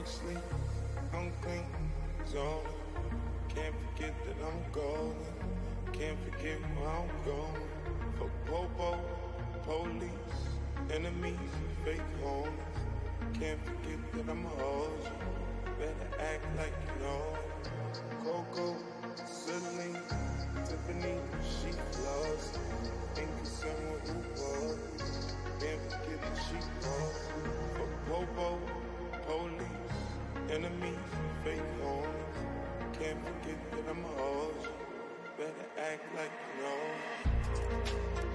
fuck sleep, I'm clean, zone. Can't forget that I'm golden. Can't forget where I'm going. For popo, police, enemies, fake homies. Can't forget that I'm a hoes. Better act like you know. Coco, Celine, Tiffany, she loves. Ain't concerned with who was. Can't forget that she was. For popo, police, enemies, fake homies. Can't forget that I'm a hoes. Better act like you know.